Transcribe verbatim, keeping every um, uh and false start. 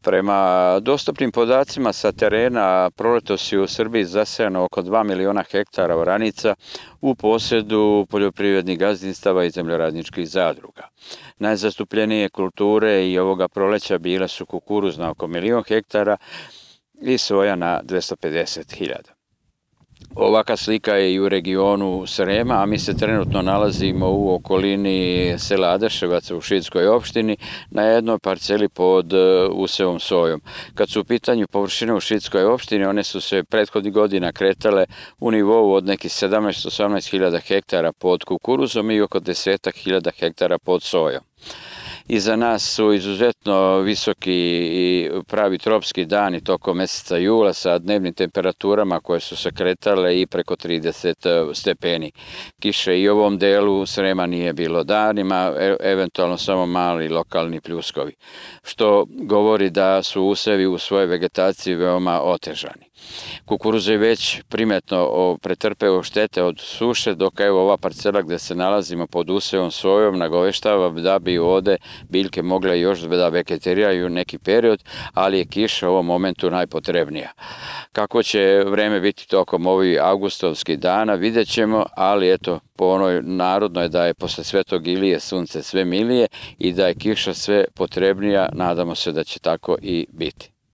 Prema dostupnim podacima sa terena, proletos je u Srbiji zasejano oko dva miliona hektara oranica u posjedu poljoprivrednih gazdinstava i zemljoradničkih zadruga. Najzastupljenije kulture i ovoga proleća bile su kukuruz na oko milion hektara i soja na dvesta pedeset hiljada. Ovaka slika je i u regionu Srema, a mi se trenutno nalazimo u okolini sela Adeševaca u Šidskoj opštini na jednoj parceli pod usevom sojom. Kad su u pitanju površine u Šidskoj opštini, one su se prethodnih godina kretale u nivou od nekih sedamnaest do osamnaest hiljada hektara pod kukuruzom i oko deset hiljada hektara pod sojom. Iza nas su izuzetno visoki i pravi tropski dani tokom meseca jula sa dnevnim temperaturama koje su se kretale i preko trideset stepeni. Kiše i u ovom delu Srema nije bilo danima, eventualno samo mali lokalni pljuskovi, što govori da su usevi u svojoj vegetaciji veoma otežani. Kukuruz je već primetno pretrpeo štete od suše, dok evo ova parcela gde se nalazimo pod usevom sojom nagoveštava da bi ovde biljke mogle još da vegetiraju neki period, ali je kiša u ovom momentu najpotrebnija. Kako će vreme biti tokom ovih avgustovskih dana, vidjet ćemo, ali eto, po onoj narodnoj da je posle Svetog Ilije sunce sve milije i da je kiša sve potrebnija, nadamo se da će tako i biti.